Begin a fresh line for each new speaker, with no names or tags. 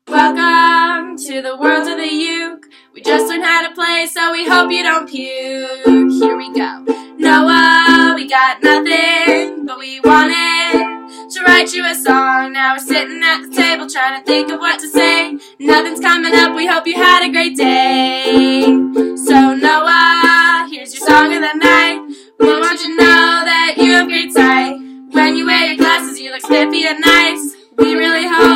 Welcome to the world of the uke. We just learned how to play, so we hope you don't puke. Here we go. Noah, we got nothing, but we wanted to write you a song. Now we're sitting at the table trying to think of what to say. Nothing's coming up, we hope you had a great day. So Noah, here's your song of the night. We want you to know that you have great sight. When you wear your glasses, you look spiffy and nice. We really hope